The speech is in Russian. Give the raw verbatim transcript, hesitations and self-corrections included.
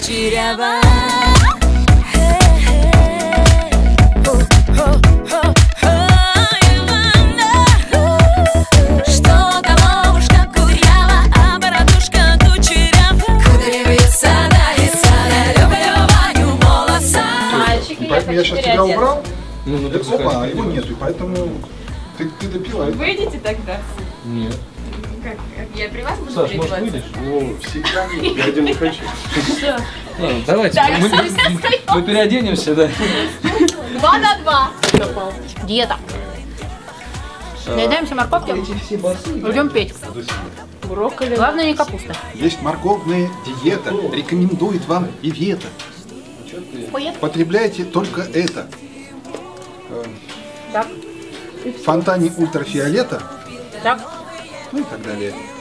кучерява. Что головушка курява, а бородушка кучерява. Кудрявица, дается, люблю Ваню волоса. Поэтому я сейчас тебя убрал, ну, ну, опа, а его нету, и поэтому ты, ты допила. Выйдете тогда? Нет. Как, как я при вас буду Саш, переодеваться? может, выйдешь? Ну, всегда нет, я один не хочу. Ладно, давайте, Так, мы, Саш, стой. мы переоденемся, да. Два на два. Диета. Наедаемся морковки, идем петь. Брокколи. Главное не капуста. Есть морковная диета, рекомендует вам Ивета. Потребляйте только это. Так, В фонтане ультрафиолета, так. ну и так далее.